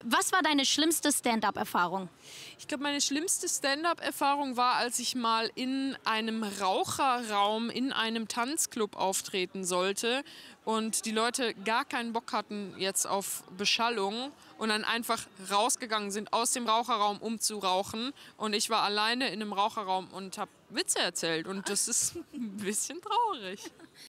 Was war deine schlimmste Stand-up-Erfahrung? Ich glaube, meine schlimmste Stand-up-Erfahrung war, als ich mal in einem Raucherraum in einem Tanzclub auftreten sollte und die Leute gar keinen Bock hatten jetzt auf Beschallung und dann einfach rausgegangen sind aus dem Raucherraum, um zu rauchen. Und ich war alleine in einem Raucherraum und habe Witze erzählt und das ist ein bisschen traurig.